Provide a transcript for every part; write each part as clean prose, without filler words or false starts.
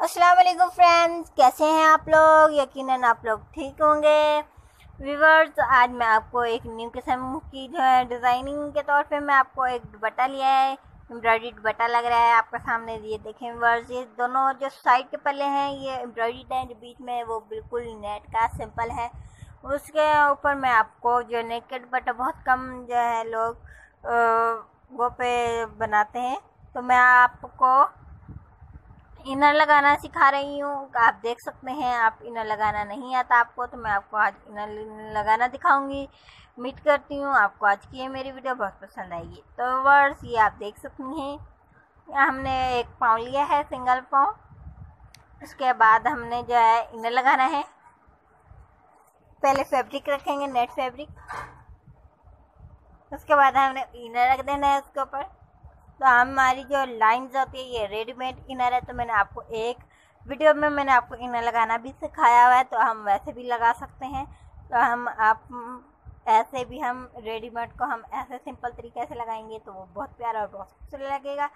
अस्सलाम वालेकुम फ्रेंड्स, कैसे हैं आप लोग। यकीनन आप लोग ठीक होंगे। व्यूवर्स, आज मैं आपको एक न्यू किस्म की जो है डिज़ाइनिंग के तौर पे मैं आपको एक दुपट्टा लिया है। एम्ब्रॉयडरी दुपट्टा लग रहा है आपका सामने। ये देखें व्यूवर्स, ये दोनों जो साइड के पल्ले हैं ये एम्ब्रॉयडरी हैं, जो बीच में वो बिल्कुल नेट का सिंपल है। उसके ऊपर मैं आपको जो नेट का दुपट्टा बहुत कम जो है लोग वो पे बनाते हैं, तो मैं आपको इनर लगाना सिखा रही हूँ। आप देख सकते हैं, आप इनर लगाना नहीं आता आपको, तो मैं आपको आज इनर लगाना दिखाऊंगी। उम्मीद करती हूँ आपको आज की ये मेरी वीडियो बहुत पसंद आएगी। तो वर्स, ये आप देख सकती हैं, हमने एक पाँव लिया है, सिंगल पाँव। उसके बाद हमने जो है इनर लगाना है। पहले फैब्रिक रखेंगे, नेट फैब्रिक। उसके बाद हमने इनर रख देना है उसके ऊपर। तो हमारी जो लाइंस होती है ये रेडीमेड इनर है, तो मैंने आपको एक वीडियो में मैंने आपको इनर लगाना भी सिखाया हुआ है, तो हम वैसे भी लगा सकते हैं। तो ऐसे भी हम रेडीमेड को हम ऐसे सिंपल तरीके से लगाएंगे तो वो बहुत प्यारा और बहुत खूबसूरत लगेगा।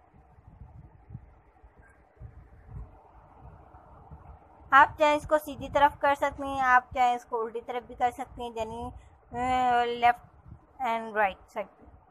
आप चाहे इसको सीधी तरफ कर सकते हैं, आप चाहे इसको उल्टी तरफ भी कर सकते हैं, यानी लेफ्ट एंड राइट साइड।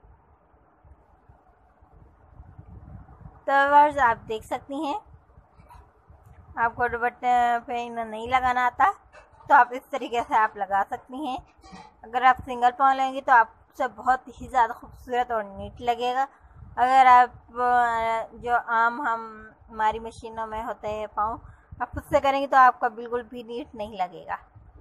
तो वर्स, आप देख सकती हैं, आपको दुपट्टे पे इनर नहीं लगाना आता तो आप इस तरीके से आप लगा सकती हैं। अगर आप सिंगल पाँव लेंगे तो आपसे बहुत ही ज़्यादा खूबसूरत और नीट लगेगा। अगर आप जो आम हमारी मशीनों में होते हैं पाँव, आप उससे करेंगे तो आपका बिल्कुल भी नीट नहीं लगेगा।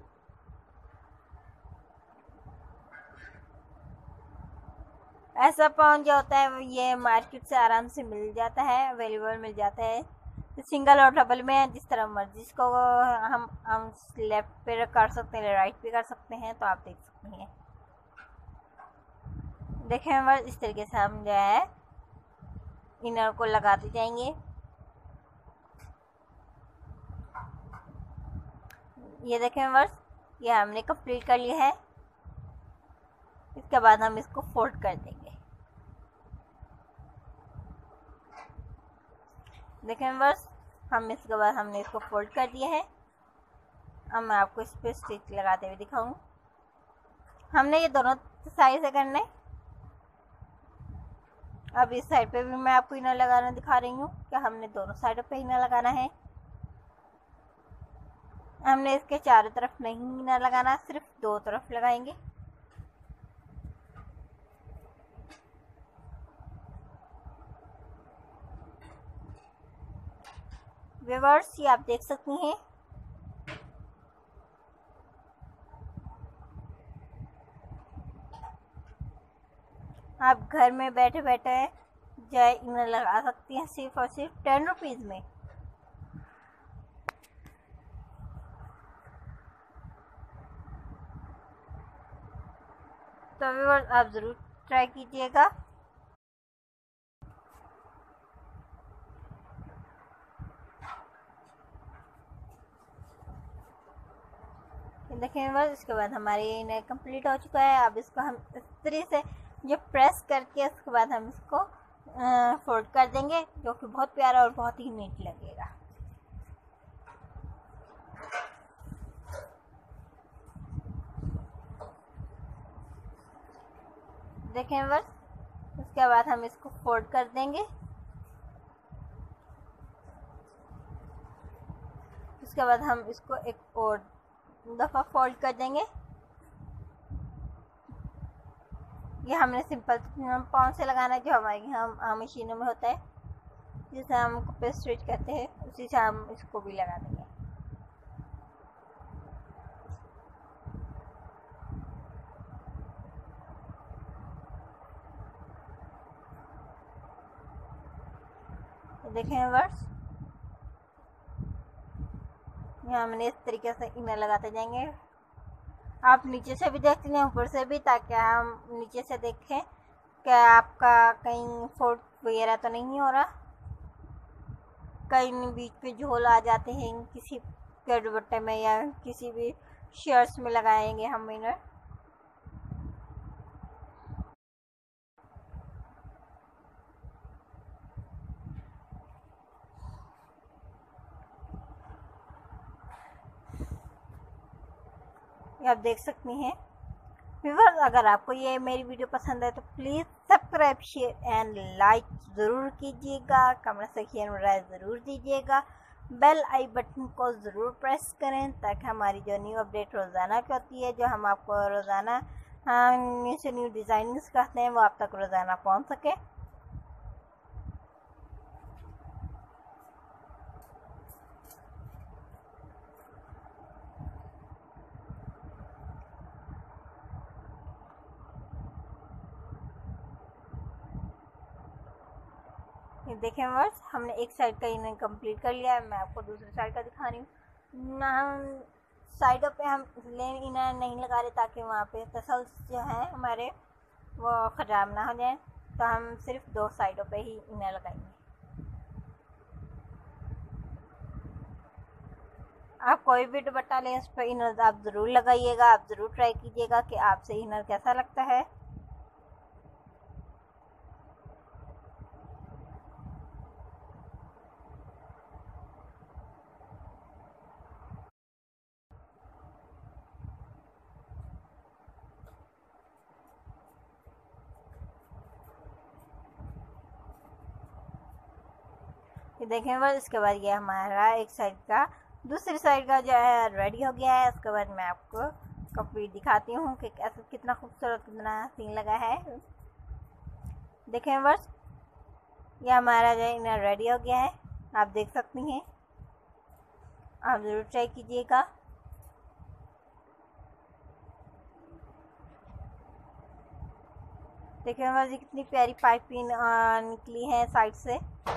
ऐसा पाउंड जो होता है ये मार्केट से आराम से मिल जाता है, अवेलेबल मिल जाता है। सिंगल और डबल में जिस तरह मर्जी इसको हम लेफ्ट पे कर सकते हैं, राइट पे कर सकते हैं। तो आप देख सकते हैं, देखें बस इस तरीके से हम जो है इनर को लगाते जाएंगे। ये देखें बस, ये हमने कंप्लीट कर लिया है। इसके बाद हम इसको फोल्ड कर देंगे। देखें बस, हम इसके बाद हमने इसको फोल्ड कर दिया है। अब मैं आपको इस पर स्टिच लगाते हुए दिखाऊंगी। हमने ये दोनों साइड से करना है। अब इस साइड पे भी मैं आपको इनर लगाना दिखा रही हूँ कि हमने दोनों साइडों पे इनर लगाना है। हमने इसके चारों तरफ नहीं इनर लगाना, सिर्फ दो तरफ लगाएंगे। व्यूअर्स, ये आप देख सकती हैं, आप घर में बैठे बैठे जो इनर लगा सकती हैं, सिर्फ और सिर्फ 10 रुपीज़ में। तो व्यूअर्स, आप ज़रूर ट्राई कीजिएगा। देखिए व्यूअर्स, इसके बाद हमारी इनर कंप्लीट हो चुका है। अब इसको हम इस तरीके से जो प्रेस करके उसके बाद हम इसको फोल्ड कर देंगे, जो कि बहुत प्यारा और बहुत ही नीट लगेगा। देखें बस, उसके बाद हम इसको फोल्ड कर देंगे। उसके बाद हम इसको एक और दफ़ा फोल्ड कर देंगे। ये हमने सिंपल पाँव से लगाना है, जो हमारे यहाँ मशीनों में होता है, जिसे हम कपड़े स्टिच करते हैं, उसी से हम इसको भी लगा देंगे। देखें वर्स, ये हमने इस तरीके से इनर लगाते जाएंगे। आप नीचे से भी देखते हैं, ऊपर से भी, ताकि हम नीचे से देखें कि आपका कहीं फोल्ड वगैरह तो नहीं हो रहा। कहीं बीच पे झोल आ जाते हैं किसी के दुपट्टे में या किसी भी शर्ट्स में लगाएंगे हम इनर। ये आप देख सकती हैं। व्यूअर्स, अगर आपको ये मेरी वीडियो पसंद है तो please subscribe, share and like ज़रूर कीजिएगा। कमेंट सेक्शन में राय ज़रूर दीजिएगा। बेल आई बटन को ज़रूर प्रेस करें ताकि हमारी जो न्यू अपडेट रोज़ाना की होती है, जो हम आपको रोज़ाना न्यू से न्यू डिज़ाइनिंग्स करते हैं, वो आप तक रोज़ाना पहुंच सके। ये देखें व्यूअर्स, हमने एक साइड का इन्हें कंप्लीट कर लिया है। मैं आपको दूसरी साइड का दिखा रही हूँ। हम साइडों पे हम लेन इनर नहीं लगा रहे ताकि वहाँ पे तसल्स जो हैं हमारे वो ख़राब ना हो जाए, तो हम सिर्फ 2 साइडों पे ही इनर लगाएंगे। आप कोई भी दुपट्टा लें, उस पर इनर आप ज़रूर लगाइएगा। आप ज़रूर ट्राई कीजिएगा कि आपसे इनर कैसा लगता है। ये देखें बस, इसके बाद ये हमारा एक साइड का दूसरी साइड का जो है रेडी हो गया है। उसके बाद मैं आपको कंप्लीट दिखाती हूँ कि कैसे कितना खूबसूरत कितना सीन लगा है। देखें बस, ये हमारा जो है इनर रेडी हो गया है, आप देख सकती हैं। आप ज़रूर ट्राई कीजिएगा। देखिए बस, ये कितनी प्यारी पाइपिंग निकली है साइड से।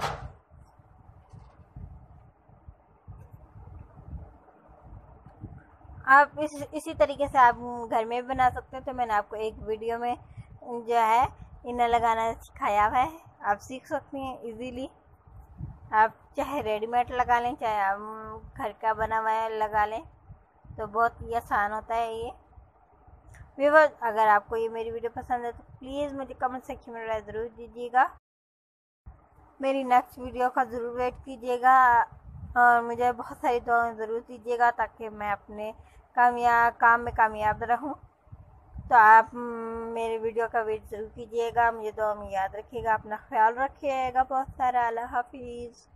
आप इसी तरीके से आप घर में भी बना सकते हैं। तो मैंने आपको एक वीडियो में जो है इनर लगाना सिखाया हुआ है, आप सीख सकती हैं इजीली। आप चाहे रेडीमेड लगा लें, चाहे आप घर का बना हुआ लगा लें, तो बहुत ही आसान होता है ये। व्यूअर्स, अगर आपको ये मेरी वीडियो पसंद है तो प्लीज़ मुझे कमेंट सेक्शन में राय ज़रूर दीजिएगा। मेरी नेक्स्ट वीडियो का ज़रूर वेट कीजिएगा और मुझे बहुत सारी दुआएं ज़रूर दीजिएगा ताकि मैं अपने काम में कामयाब रहूं। तो आप मेरे वीडियो का वेट ज़रूर कीजिएगा। मुझे दुआ में याद रखिएगा। अपना ख्याल रखिएगा बहुत सारा। अल्लाह हाफिज़।